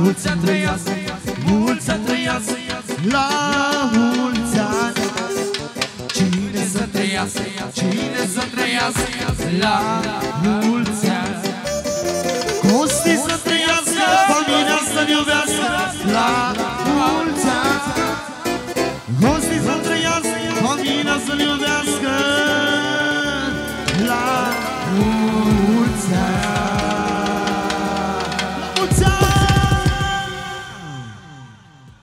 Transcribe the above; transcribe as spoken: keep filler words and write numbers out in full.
mulți ani trăiască, mulți ani trăiască, la mulți ani. Cine să trăiască, cine să trăiască, la mulți ani. Costi să trăiască, familia să-l iubească, la mulți ani. Costi să trăiască, familia să-l iubească, la mulți ani.